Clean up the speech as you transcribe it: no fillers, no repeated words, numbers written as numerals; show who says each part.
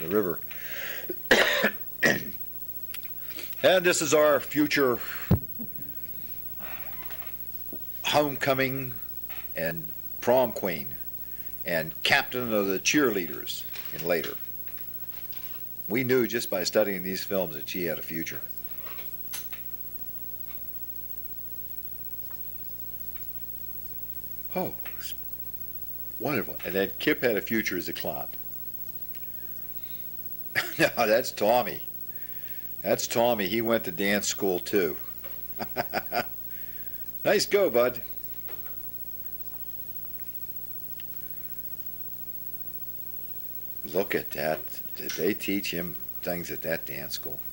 Speaker 1: river. And this is our future homecoming and prom queen and captain of the cheerleaders in later. We knew just by studying these films that she had a future. Oh, wonderful. And then Kip had a future as a clown. No, that's Tommy. That's Tommy. He went to dance school too. Nice go, bud. Look at that. Did they teach him things at that dance school?